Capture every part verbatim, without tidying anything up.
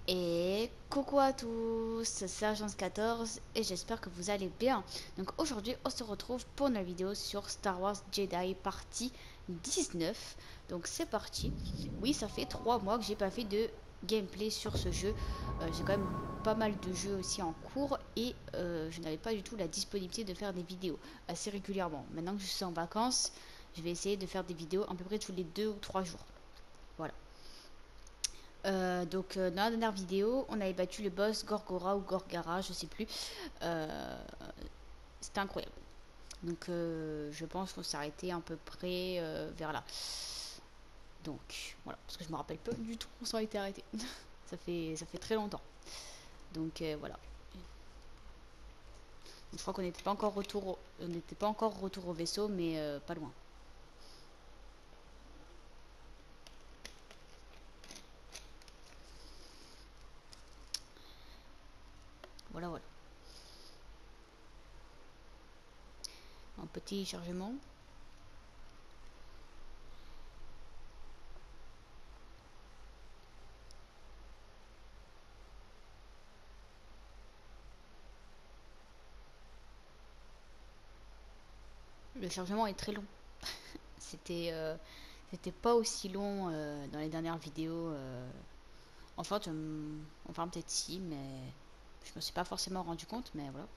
Et coucou à tous, c'est Agence quatorze et j'espère que vous allez bien. Donc aujourd'hui on se retrouve pour une vidéo sur Star Wars Jedi partie dix-neuf. Donc c'est parti. Oui, ça fait trois mois que j'ai pas fait de gameplay sur ce jeu. Euh, j'ai quand même pas mal de jeux aussi en cours et euh, je n'avais pas du tout la disponibilité de faire des vidéos assez régulièrement. Maintenant que je suis en vacances, je vais essayer de faire des vidéos à peu près tous les deux ou trois jours. Voilà. Euh, donc euh, dans la dernière vidéo, on avait battu le boss Gorgora ou Gorgara, je sais plus. Euh, C'était incroyable. Donc euh, je pense qu'on s'arrêter à peu près euh, vers là. Donc voilà, parce que je me rappelle pas du tout où on s'en était arrêté. ça fait ça fait très longtemps. Donc euh, voilà. Donc, je crois qu'on n'était pas encore retour, au, on n'était pas encore retour au vaisseau, mais euh, pas loin. Voilà voilà. Un petit chargement. Le chargement est très long. C'était euh, c'était pas aussi long euh, dans les dernières vidéos. Euh, Enfin, tu m- enfin peut-être si, mais je me suis pas forcément rendu compte, mais voilà.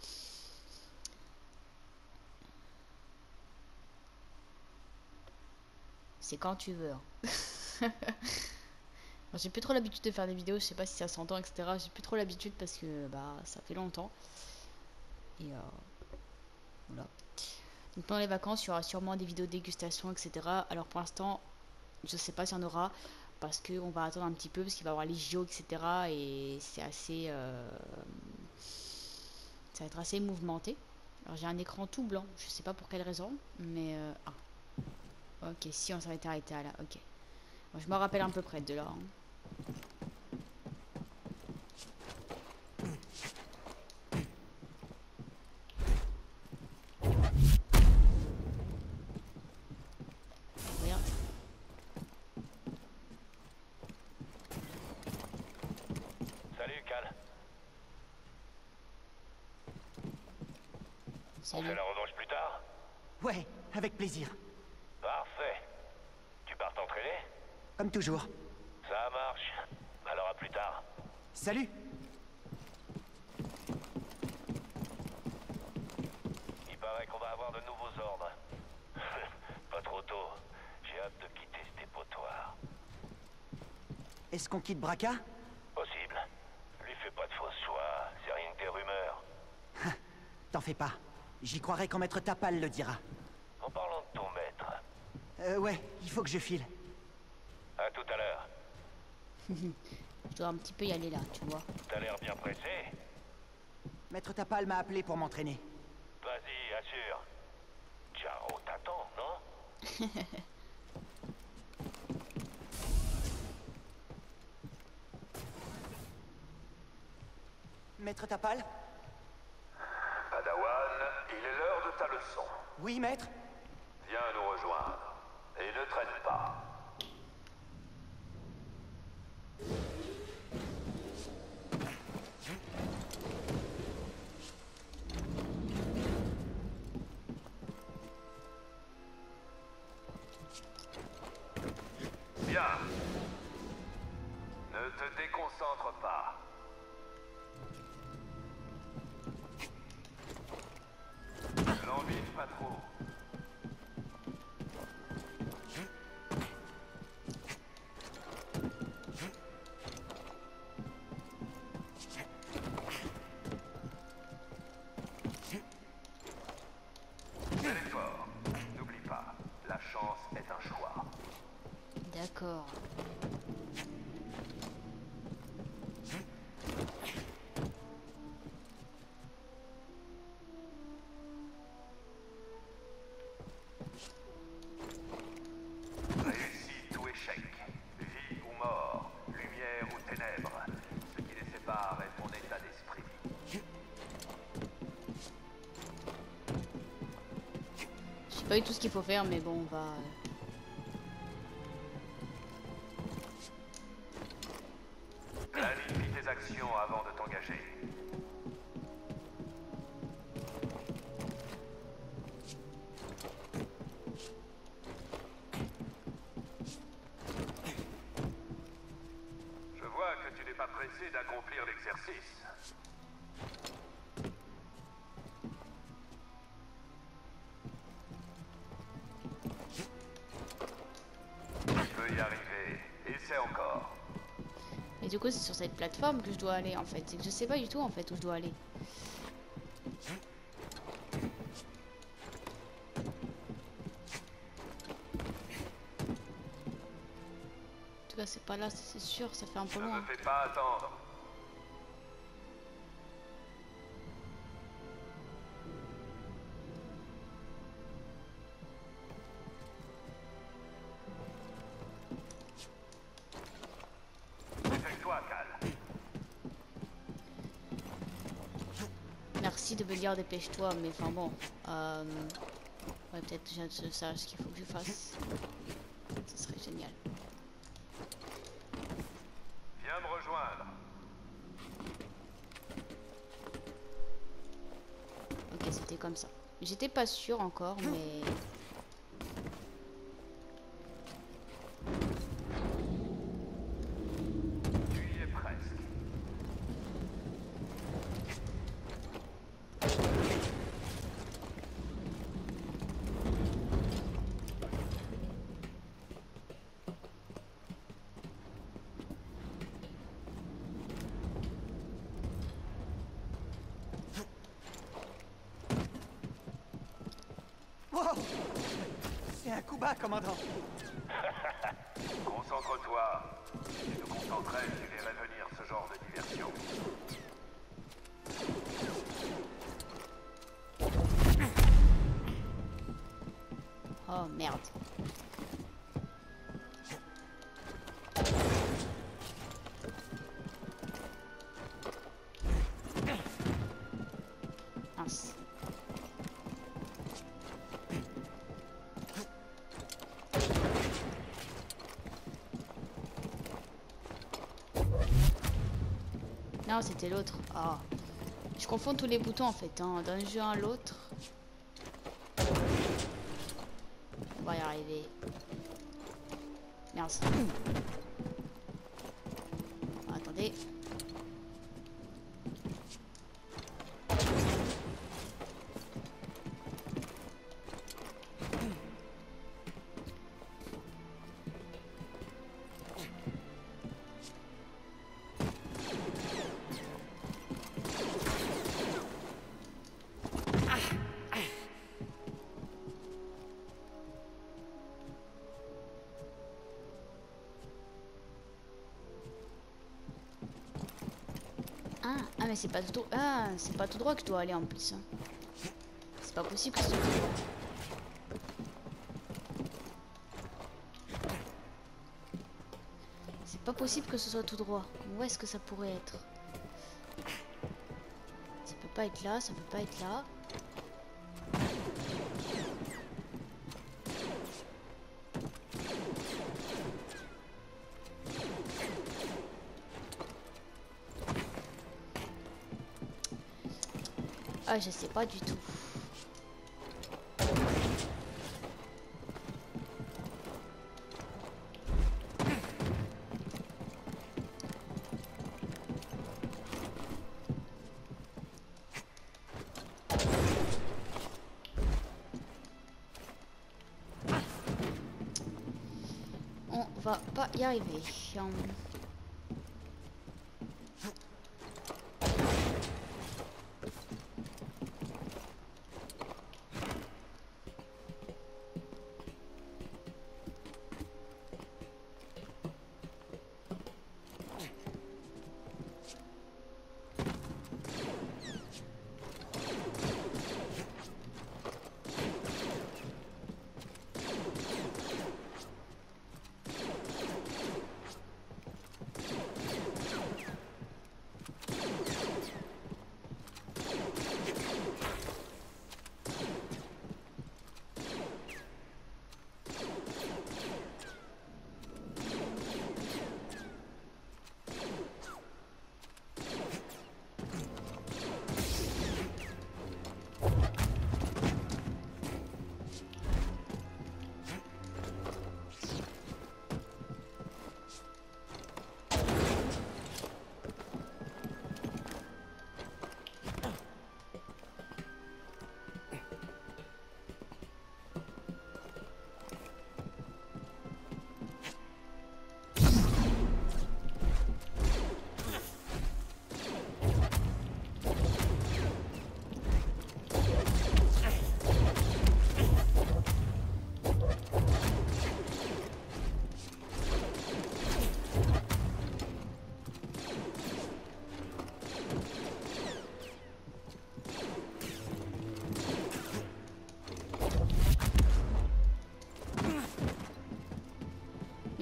C'est quand tu veux, hein. Bon, j'ai plus trop l'habitude de faire des vidéos, je sais pas si ça s'entend, et cetera. J'ai plus trop l'habitude parce que bah ça fait longtemps. Et euh, voilà. Donc pendant les vacances, il y aura sûrement des vidéos de dégustation, et cetera. Alors pour l'instant, je sais pas s'il y en aura parce qu'on va attendre un petit peu parce qu'il va y avoir les J O, et cetera. Et c'est assez, euh, ça va être assez mouvementé. Alors j'ai un écran tout blanc, je sais pas pour quelle raison, mais euh, ah, ok, si on s'était arrêté à là, ok. Bon, je me rappelle à peu près de là, hein. Regarde. Salut, Cal. On fait Salut. la revanche plus tard? Ouais, avec plaisir. Parfait. Tu pars t'entraîner? Comme toujours. Ça marche. Alors à plus tard. Salut! Il paraît qu'on va avoir de nouveaux ordres. Pas trop tôt. J'ai hâte de quitter ce dépotoir. Est-ce qu'on quitte Braca? Possible. Lui fais pas de fausses joies. C'est rien que des rumeurs. T'en fais pas. J'y croirai quand Maître Tapal le dira. En parlant de ton maître, Euh, ouais, il faut que je file. à tout à l'heure. Je dois un petit peu y aller là, tu vois. T'as l'air bien pressé? Maître Tapal m'a appelé pour m'entraîner. Vas-y, assure. Ciao, t'attends, non? Maître Tapal? Padawan, il est l'heure de ta leçon. Oui, maître? Viens nous rejoindre. Et ne traîne pas. Bien. Ne te déconcentre pas. L'envie pas trop. Bel effort. N'oublie pas, la chance est un choix. D'accord. Réussite ou échec, vie ou mort, lumière ou ténèbres, ce qui les sépare est ton état d'esprit. Je sais pas du tout ce qu'il faut faire, mais bon, on va... Planifie tes diversion avant de t'engager. Je vois que tu n'es pas pressé d'accomplir l'exercice. Tu peux y arriver. Essaie encore. Et du coup, c'est sur cette plateforme que je dois aller en fait. C'est que je sais pas du tout en fait où je dois aller. En tout cas, c'est pas là, c'est sûr, ça fait un peu Ne loin. me fais pas attendre. Dépêche-toi, Cal. Merci de me dire dépêche-toi, mais enfin bon. Euh... Ouais, peut-être déjà je sache ce qu'il faut que je fasse. Ce serait génial. Viens me rejoindre. Ok, c'était comme ça. J'étais pas sûre encore, mais... Tu y es presque. Wow! C'est un coup bas, commandant. Concentre-toi. Si tu te concentrais, tu verrais venir ce genre de diversion. Oh merde. Mince. Non, c'était l'autre. Ah. Je confonds tous les boutons en fait, hein, d'un jeu à l'autre. On va y arriver. Merci. Attendez. Ah, ah mais c'est pas tout droit. Ah, c'est pas tout droit que je dois aller en plus. Hein. C'est pas possible que ce soit tout droit. C'est pas possible que ce soit tout droit. Où est-ce que ça pourrait être? Ça peut pas être là, ça peut pas être là. Ah, je sais pas du tout. On va pas y arriver. Hum.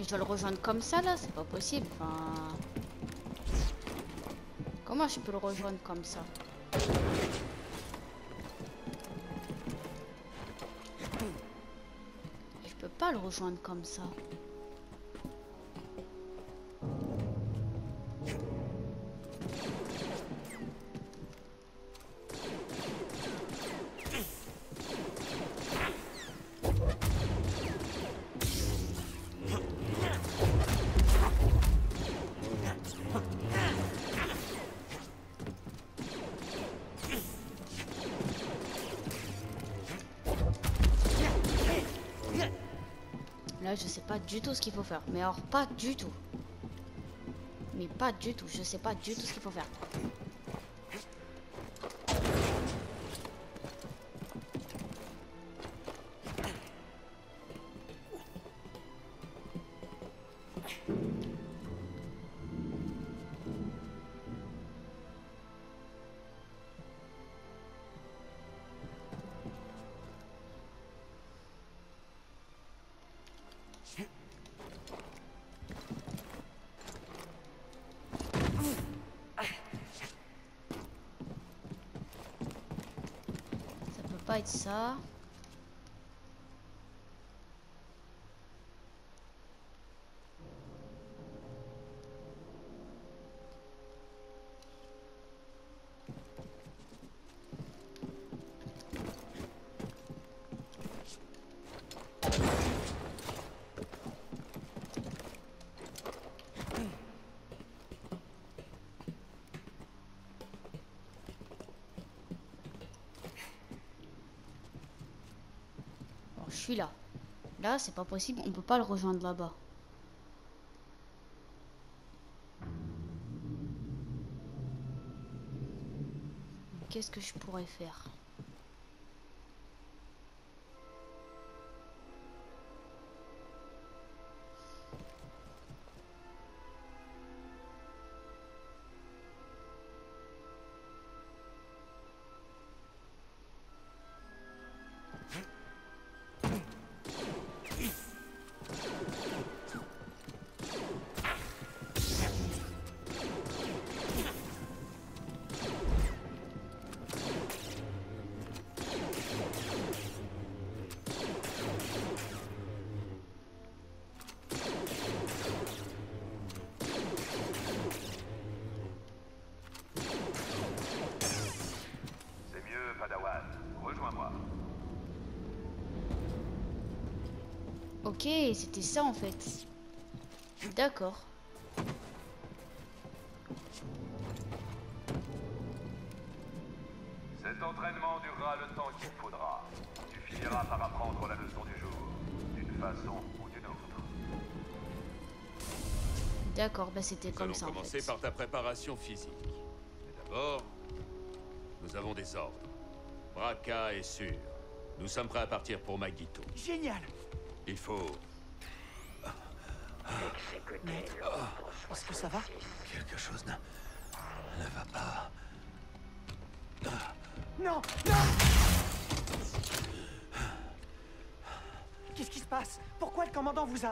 je dois le rejoindre comme ça là, c'est pas possible. Enfin... Comment je peux le rejoindre comme ça? Je peux pas le rejoindre comme ça. Là, je sais pas du tout ce qu'il faut faire. Mais alors, pas du tout. Mais pas du tout. Je sais pas du tout ce qu'il faut faire. Pas être ça. Je suis là. Là, c'est pas possible. On peut pas le rejoindre là-bas. Qu'est-ce que je pourrais faire? Ok, c'était ça en fait. D'accord. Cet entraînement durera le temps qu'il faudra. Tu finiras par apprendre la leçon du jour, d'une façon ou d'une autre. D'accord, bah c'était comme ça en fait. Nous allons commencer par ta préparation physique. Mais d'abord, nous avons des ordres. Bracca est sûr. Nous sommes prêts à partir pour Magito. Génial. Il faut... Mais... Est-ce que ça va? Quelque chose ne... ne va pas... Non, non. Qu'est-ce qui se passe? Pourquoi le commandant vous a...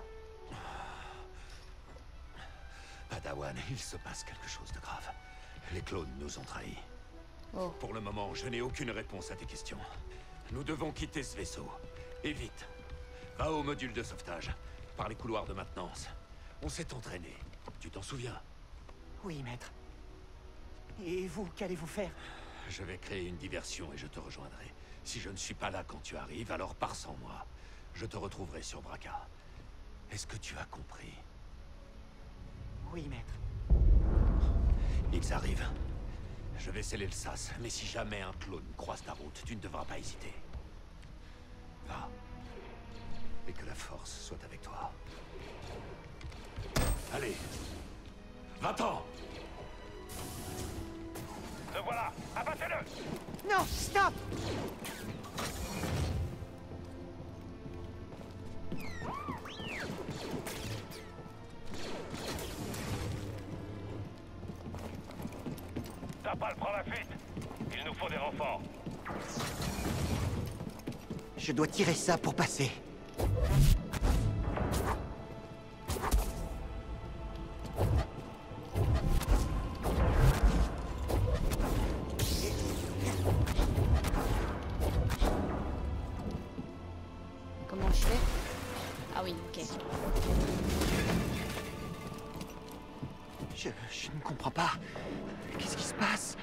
Padawan, il se passe quelque chose de grave. Les clones nous ont trahis. Oh. Pour le moment, je n'ai aucune réponse à tes questions. Nous devons quitter ce vaisseau. Et vite. Va au module de sauvetage, par les couloirs de maintenance. On s'est entraîné. Tu t'en souviens? Oui, maître. Et vous, qu'allez-vous faire? Je vais créer une diversion et je te rejoindrai. Si je ne suis pas là quand tu arrives, alors pars sans moi. Je te retrouverai sur Bracca. Est-ce que tu as compris? Oui, maître. Ils arrivent. Je vais sceller le sas, mais si jamais un clone croise ta route, tu ne devras pas hésiter. Va. Et que la force soit avec toi. Allez. Va-t'en! Le voilà! Abattez-le! Non, stop! T'as pas le prendre la fuite! Il nous faut des renforts! Je dois tirer ça pour passer. Ok. Je, je ne comprends pas. Qu'est-ce qui se passe?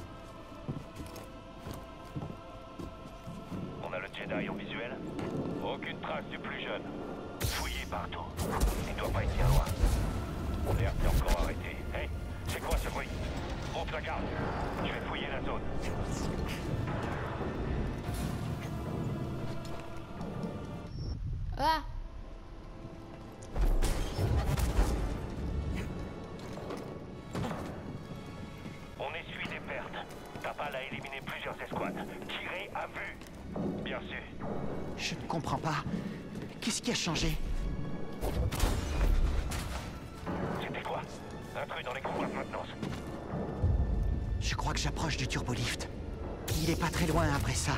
On a le Jedi en visuel? Aucune trace du plus jeune. Fouillé partout. Il doit pas être bien loin. L'air s'est encore arrêté. Hey, c'est quoi ce bruit? Monte la garde. Je vais fouiller la zone. Ah! On essuie des pertes. Tapal a éliminé plusieurs escouades. Tiré à vue. Bien sûr. Je ne comprends pas. Qu'est-ce qui a changé? C'était quoi? Intrus dans les couloirs de maintenance. Je crois que j'approche du turbolift. Il est pas très loin après ça.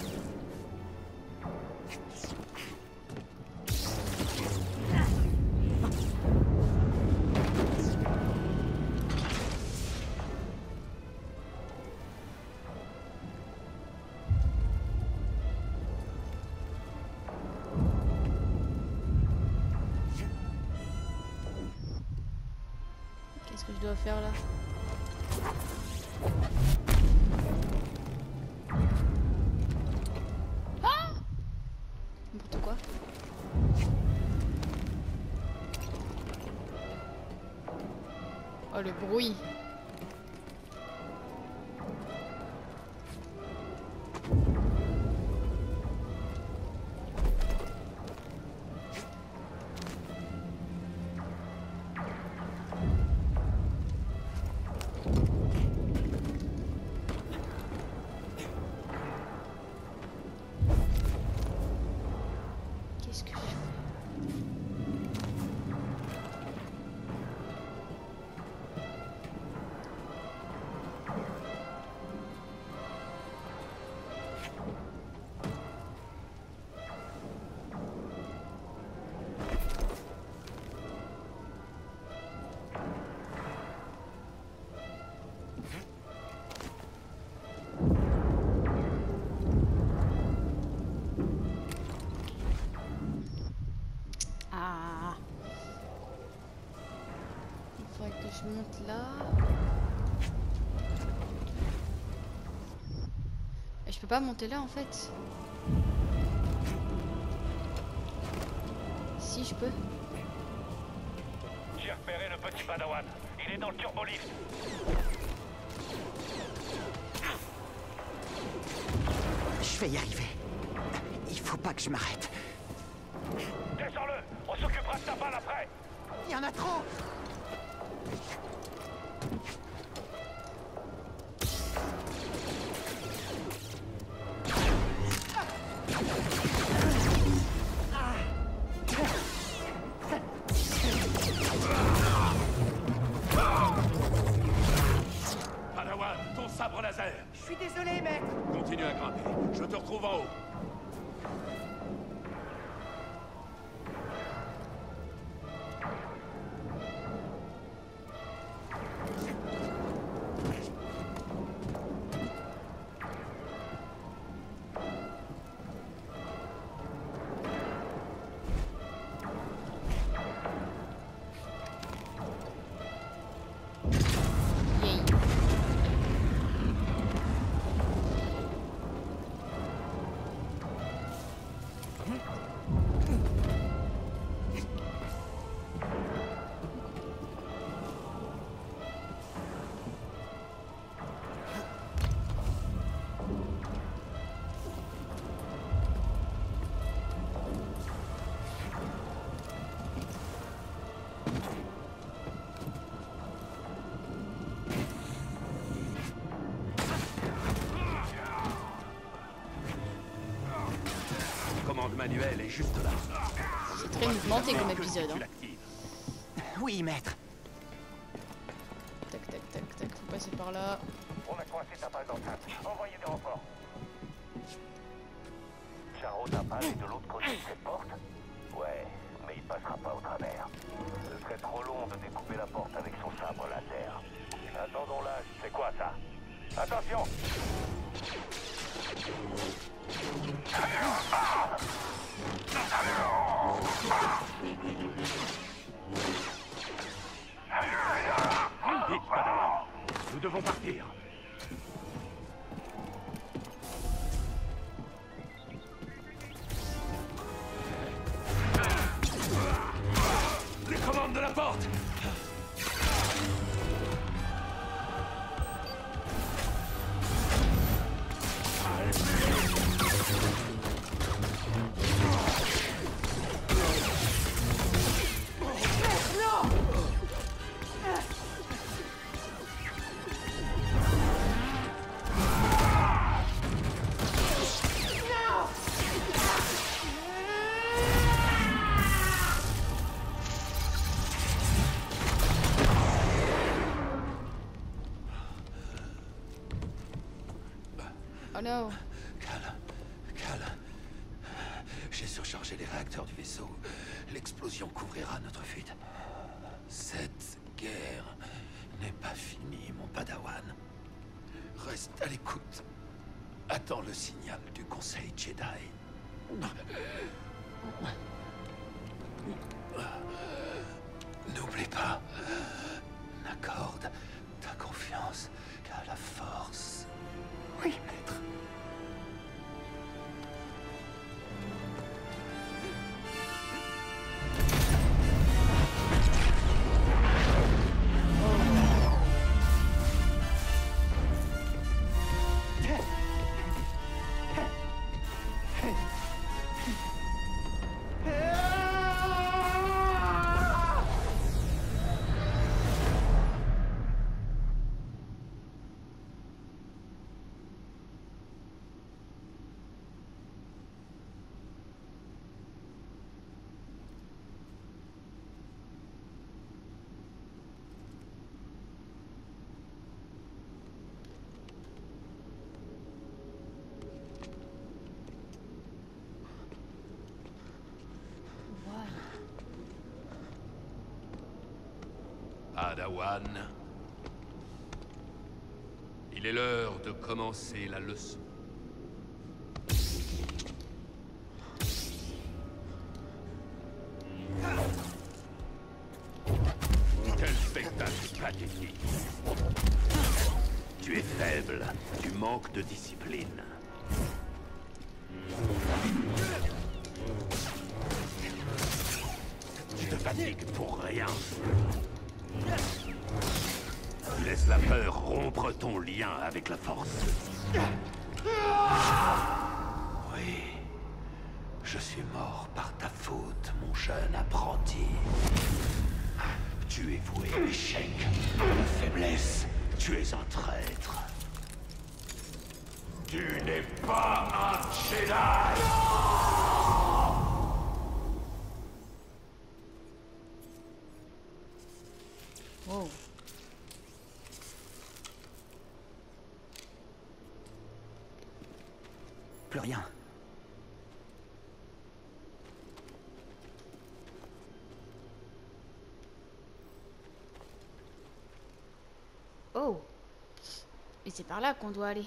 Qu'est-ce que je dois faire là? Ah! N'importe quoi. Oh le bruit. Qu'est-ce que je fais? Ah. Il faudrait que je monte là. Et je peux pas monter là en fait. Si je peux. J'ai repéré le petit padawan. Il est dans le turbolift. Je vais y arriver. Il faut pas que je m'arrête. Descends-le. On s'occupera de ta balle après. Il y en a trop! Padawan, ton sabre laser. Je suis désolé, maître! Continue à grimper. Je te retrouve en haut. Yay. Commande manuelle est juste là. C'est très mouvementé comme épisode. Tu Hein. l'actives. Oui, maître. Tac, tac, tac, tac. Faut passer par là. On a coincé ta balle d'enceinte. Envoyez des renforts. Charo Tapal est de l'autre côté de cette porte? Ouais, mais il passera pas au travers. Ce serait trop long de découper la porte avec son sabre laser. Attendons-la. C'est quoi ça? Attention! Vite, Padawan. Nous devons partir. Les commandes de la porte! Oh non. Cal, Cal, j'ai surchargé les réacteurs du vaisseau. L'explosion couvrira notre fuite. Cette guerre n'est pas finie, mon Padawan. Reste à l'écoute. Attends le signal du Conseil Jedi. N'oublie pas, n'accorde ta confiance qu'à la force. Oui, maître. Padawan, il est l'heure de commencer la leçon. Quel spectacle pathétique. Tu es faible, tu manques de discipline. Tu te fatigues pour rien. Laisse la peur rompre ton lien avec la force. Oui, je suis mort par ta faute, mon jeune apprenti. Tu es voué à l'échec, à la faiblesse. Tu es un traître. Tu n'es pas un Jedi! Oh. Plus rien. Oh. Et c'est par là qu'on doit aller.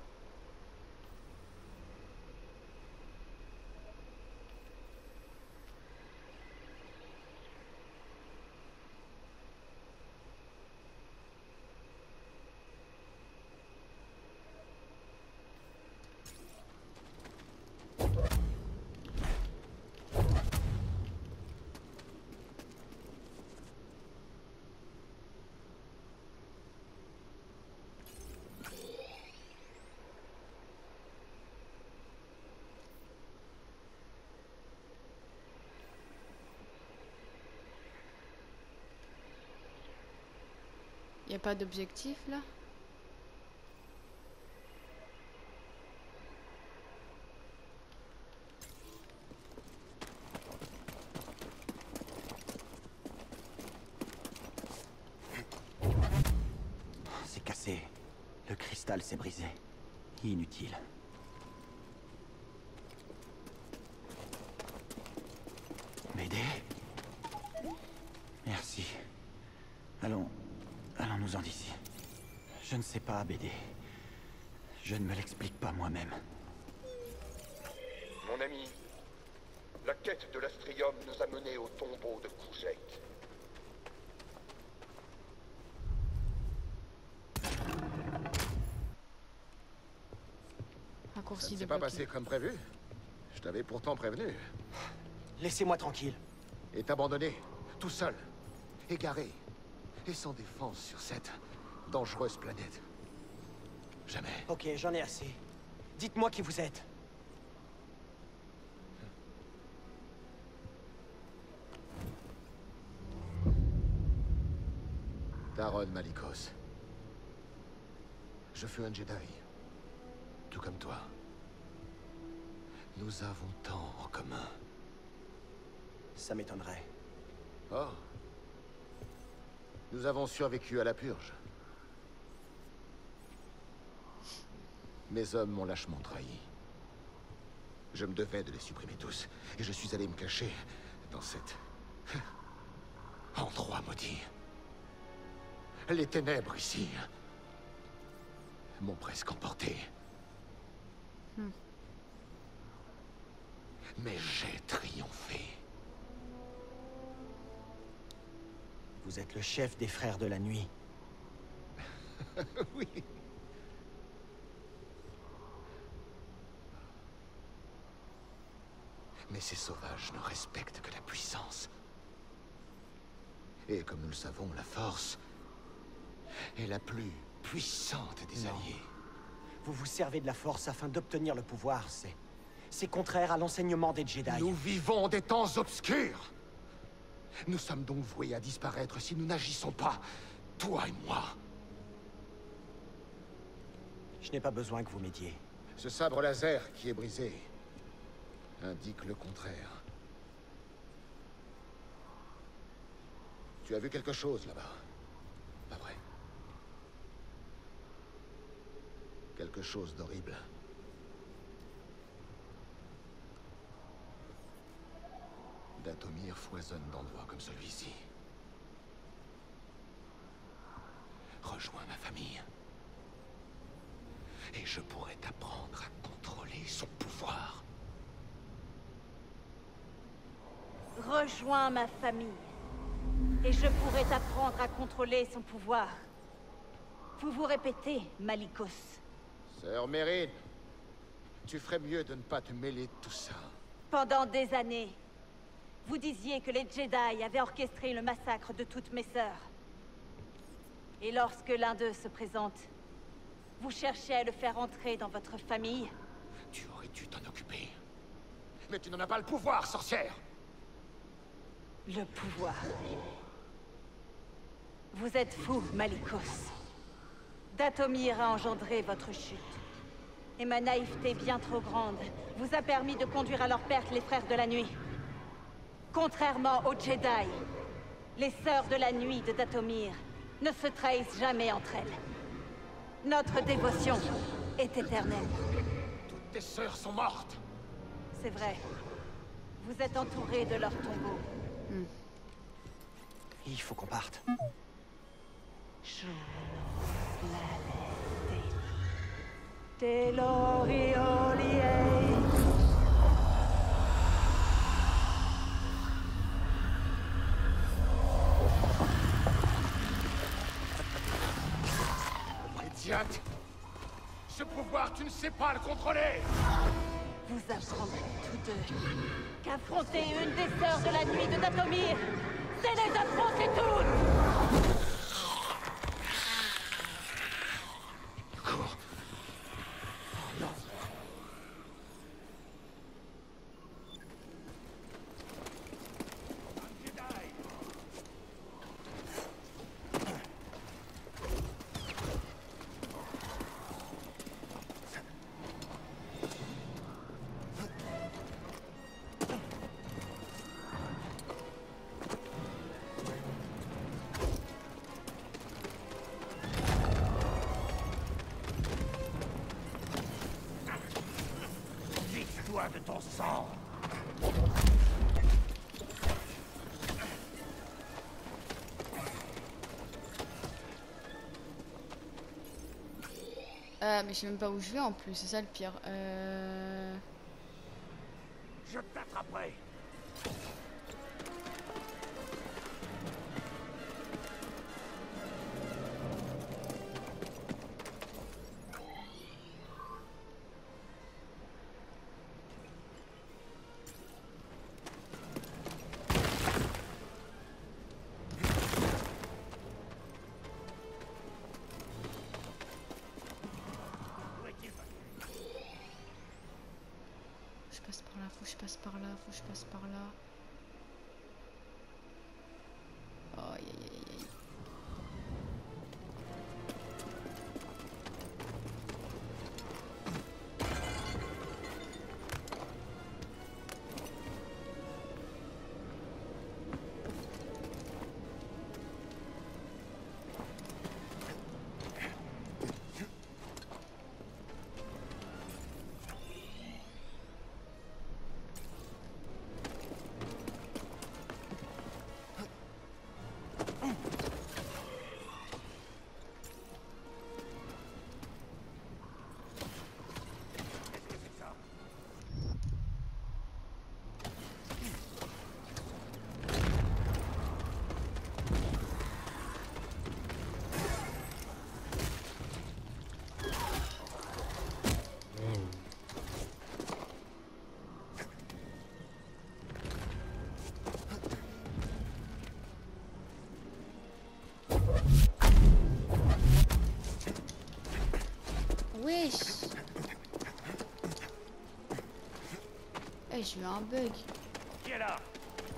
Y a pas d'objectif là? C'est cassé. Le cristal s'est brisé. Inutile. M'aider? Merci. Allons... Allons-nous-en d'ici. Je ne sais pas, B D. Je ne me l'explique pas moi-même. Mon ami, La quête de l'astrium nous a menés au tombeau de Kujet. Ça Raccourci ne s'est pas débloqué. passé comme prévu. Je t'avais pourtant prévenu. Laissez-moi tranquille. Et abandonné, tout seul, égaré, et sans défense sur cette dangereuse planète. Jamais. Ok, j'en ai assez. Dites-moi qui vous êtes. Taron Malicos. Je fus un Jedi. Tout comme toi. Nous avons tant en commun. Ça m'étonnerait. Oh. Nous avons survécu à la purge. Mes hommes m'ont lâchement trahi. Je me devais de les supprimer tous, et je suis allé me cacher dans cette... endroit maudit. Les ténèbres ici m'ont presque emporté. Hmm. Mais j'ai triomphé. Vous êtes le chef des frères de la nuit. Oui. Mais ces sauvages ne respectent que la puissance. Et comme nous le savons, la force est la plus puissante des Non. alliés. Vous vous servez de la force afin d'obtenir le pouvoir, c'est... C'est contraire à l'enseignement des Jedi. Nous vivons des temps obscurs. Nous sommes donc voués à disparaître si nous n'agissons pas, toi et moi. Je n'ai pas besoin que vous m'aidiez. Ce sabre laser qui est brisé indique le contraire. Tu as vu quelque chose là-bas? Pas vrai? Quelque chose d'horrible. Dathomir foisonne d'endroits comme celui-ci. Rejoins ma famille. Et je pourrai t'apprendre à contrôler son pouvoir. Rejoins ma famille. Et je pourrai t'apprendre à contrôler son pouvoir. Vous vous répétez, Malicos. Sœur Mérine, tu ferais mieux de ne pas te mêler de tout ça. Pendant des années, vous disiez que les Jedi avaient orchestré le massacre de toutes mes sœurs. Et lorsque l'un d'eux se présente, vous cherchez à le faire entrer dans votre famille? Tu aurais dû t'en occuper. Mais tu n'en as pas le pouvoir, sorcière! Le pouvoir. Vous êtes fou, Malicos. Dathomir a engendré votre chute. Et ma naïveté bien trop grande vous a permis de conduire à leur perte les frères de la nuit. Contrairement aux Jedi, les sœurs de la nuit de Dathomir ne se trahissent jamais entre elles. Notre dévotion est éternelle. Toutes tes sœurs sont mortes! C'est vrai. Vous êtes entourés de leur tombeau. Il faut qu'on parte. Idiote! Ce pouvoir, tu ne sais pas le contrôler! Vous apprendrez tous deux qu'affronter une des sœurs de la nuit de Dathomir, c'est les affronter toutes! Cours! Oh non! Vite-toi de ton sang! Euh, mais je sais même pas où je vais en plus, c'est ça le pire. Euh... Je t'attraperai! que je passe par là, faut que je passe par là. Oh, aïe aïe aïe aïe. Wesh. Eh, j'ai eu un bug. Qui est là?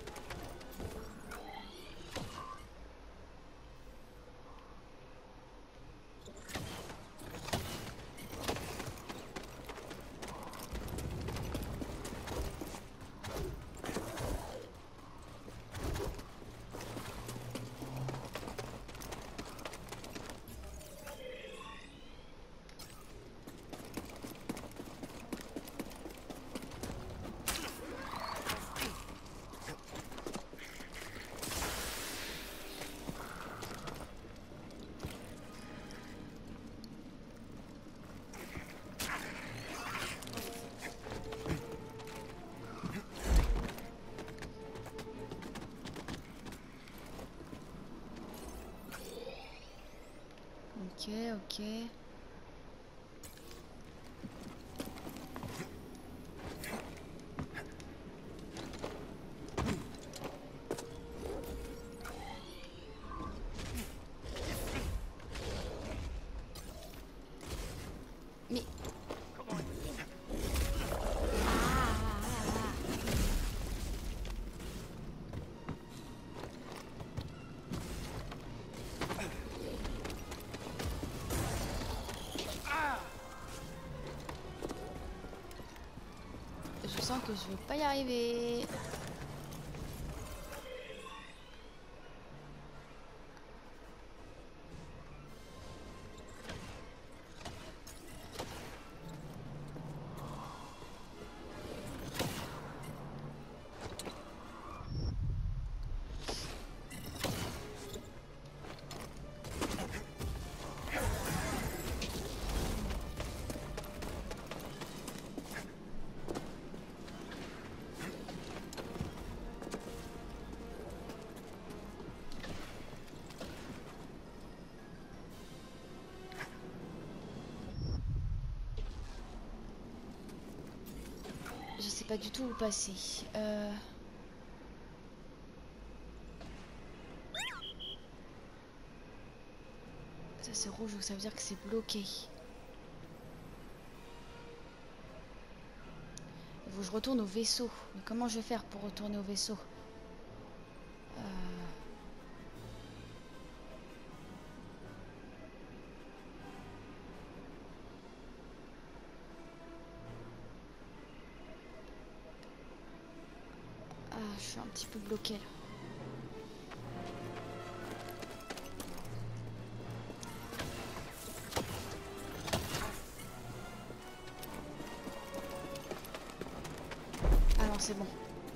Ok, ok. Mais... Je sens que je vais pas y arriver. Je sais pas du tout où passer. Euh... Ça c'est rouge, donc ça veut dire que c'est bloqué. Il faut que je retourne au vaisseau. Mais comment je vais faire pour retourner au vaisseau? euh... Ah, je suis un petit peu bloqué là. Ah non, c'est bon.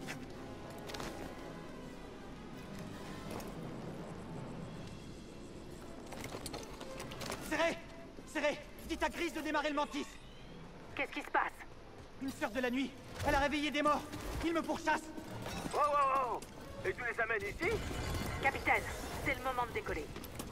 Serré Serré Dites à Grise de démarrer le Mantis. Qu'est-ce qui se passe? Une sœur de la nuit. Elle a réveillé des morts. Il me pourchasse. Wow, wow, wow! Et tu les amènes ici? Capitaine, c'est le moment de décoller.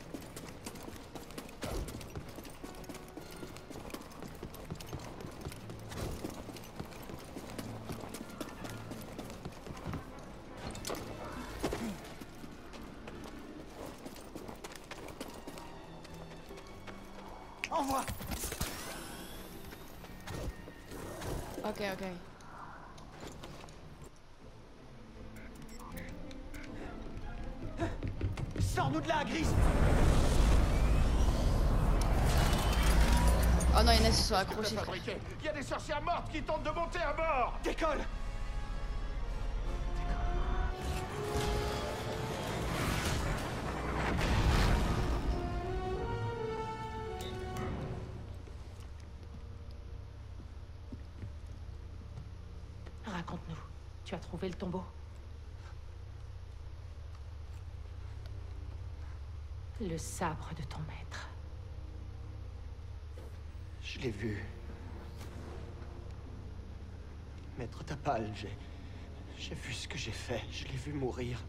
Envoie. Ok, ok. Sors-nous de là, Gris! Oh non, il y en a qui se sont accrochés. Il y a des sorcières mortes qui tentent de monter à bord. Décolle! Raconte-nous. Tu as trouvé le tombeau? Le sabre de ton maître. Je l'ai vu. Maître Tapal, j'ai... J'ai vu ce que j'ai fait. Je l'ai vu mourir.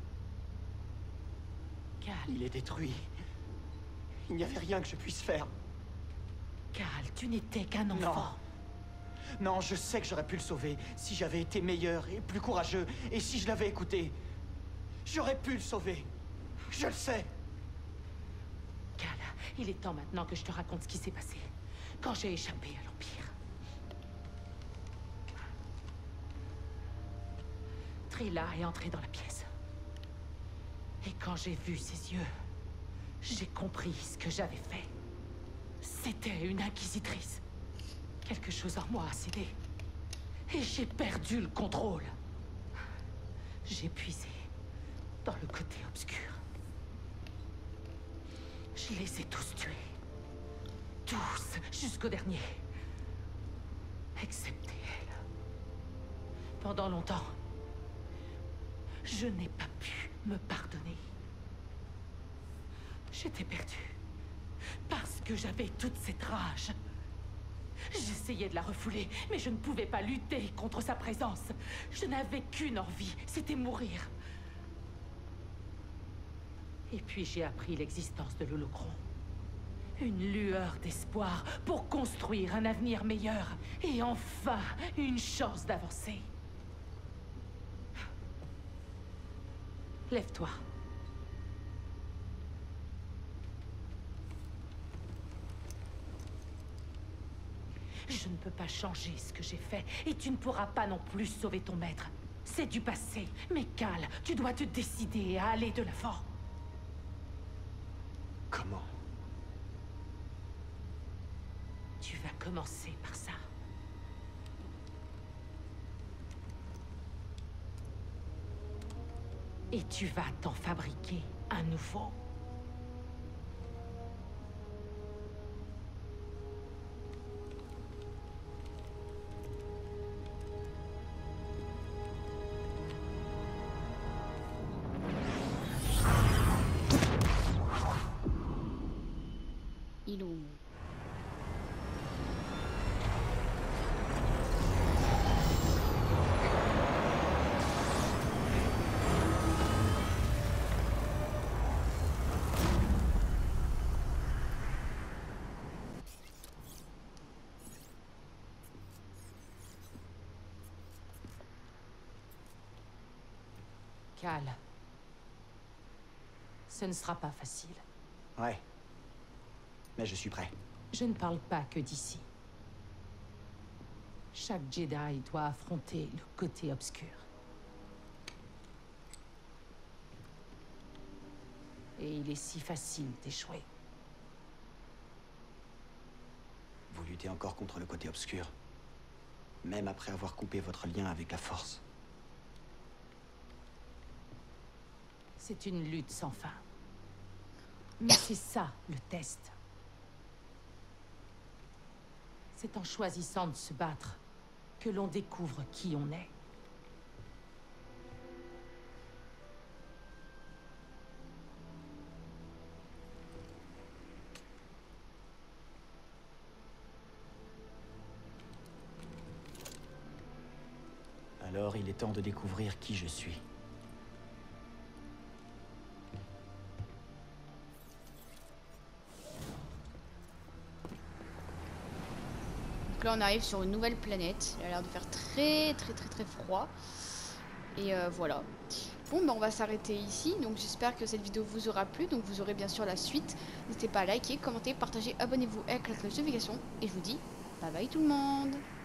Cal. Il est détruit. Il n'y avait rien que je puisse faire. Cal, tu n'étais qu'un enfant. Non. Non, je sais que j'aurais pu le sauver si j'avais été meilleur et plus courageux. Et si je l'avais écouté. J'aurais pu le sauver. Je le sais. Cal, il est temps maintenant que je te raconte ce qui s'est passé quand j'ai échappé à l'Empire. Trilla est entrée dans la pièce. Et quand j'ai vu ses yeux, j'ai compris ce que j'avais fait. C'était une inquisitrice. Quelque chose en moi a cédé. Et j'ai perdu le contrôle. J'ai puisé dans le côté obscur. Je les ai tous tués. Tous, jusqu'au dernier. Excepté elle. Pendant longtemps, je n'ai pas pu me pardonner. J'étais perdue. Parce que j'avais toute cette rage. J'essayais de la refouler, mais je ne pouvais pas lutter contre sa présence. Je n'avais qu'une envie, c'était mourir. Et puis j'ai appris l'existence de l'Holocron. Une lueur d'espoir pour construire un avenir meilleur. Et enfin, une chance d'avancer. Lève-toi. Je ne peux pas changer ce que j'ai fait, et tu ne pourras pas non plus sauver ton maître. C'est du passé. Mais Cal, tu dois te décider à aller de l'avant. Comment? Tu vas commencer par ça. Et tu vas t'en fabriquer un nouveau. Il ou... Cal, ce ne sera pas facile. Ouais. Mais je suis prêt. Je ne parle pas que d'ici. Chaque Jedi doit affronter le côté obscur. Et il est si facile d'échouer. Vous luttez encore contre le côté obscur. Même après avoir coupé votre lien avec la Force. C'est une lutte sans fin. Mais c'est ça, le test. C'est en choisissant de se battre que l'on découvre qui on est. Alors il est temps de découvrir qui je suis. Donc là on arrive sur une nouvelle planète. Il a l'air de faire très très très très froid. Et euh, voilà. Bon ben on va s'arrêter ici. Donc j'espère que cette vidéo vous aura plu. Donc vous aurez bien sûr la suite. N'hésitez pas à liker, commenter, partager, abonnez-vous et à la cloche de notification. Et je vous dis bye bye tout le monde.